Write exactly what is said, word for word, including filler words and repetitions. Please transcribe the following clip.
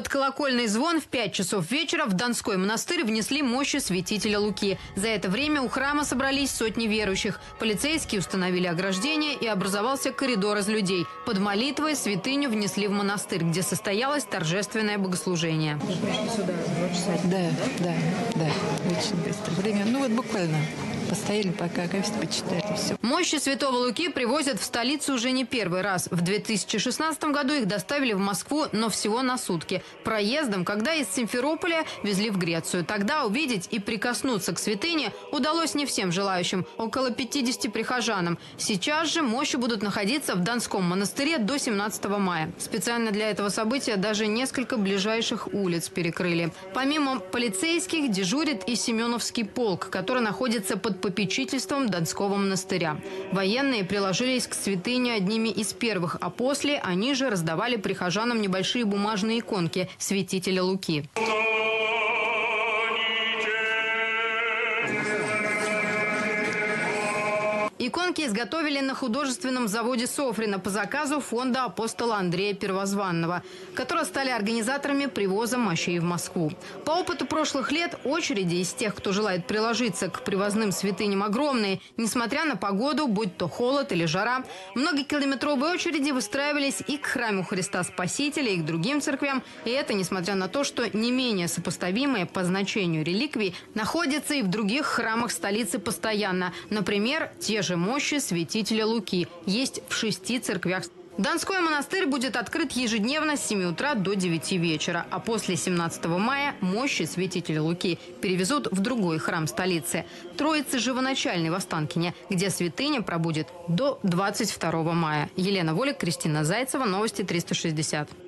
Под колокольный звон в пять часов вечера в Донской монастырь внесли мощи святителя Луки. За это время у храма собрались сотни верующих. Полицейские установили ограждение и образовался коридор из людей. Под молитвой святыню внесли в монастырь, где состоялось торжественное богослужение. Вы пришли сюда два часа? Да, да, да, очень быстро. Время, ну вот буквально. Постояли, пока акафист почитали, все. Мощи святого Луки привозят в столицу уже не первый раз. В две тысячи шестнадцатом году их доставили в Москву, но всего на сутки. Проездом, когда из Симферополя везли в Грецию. Тогда увидеть и прикоснуться к святыне удалось не всем желающим, около пятидесяти прихожанам. Сейчас же мощи будут находиться в Донском монастыре до семнадцатого мая. Специально для этого события даже несколько ближайших улиц перекрыли. Помимо полицейских дежурит и Семеновский полк, который находится под попечительством Донского монастыря. Военные приложились к святыне одними из первых, а после они же раздавали прихожанам небольшие бумажные иконки святителя Луки. Иконки изготовили на художественном заводе Софрина по заказу фонда апостола Андрея Первозванного, которые стали организаторами привоза мощей в Москву. По опыту прошлых лет очереди из тех, кто желает приложиться к привозным святыням, огромные. Несмотря на погоду, будь то холод или жара, многокилометровые очереди выстраивались и к храму Христа Спасителя, и к другим церквям. И это несмотря на то, что не менее сопоставимые по значению реликвии находятся и в других храмах столицы постоянно. Например, те же мощи святителя Луки есть в шести церквях. Донской монастырь будет открыт ежедневно с семи утра до девяти вечера, а после семнадцатого мая мощи святителя Луки перевезут в другой храм столицы – Троицы Живоначальной в Останкине, где святыня пробудет до двадцать второго мая. Елена Волик, Кристина Зайцева, новости триста шестьдесят.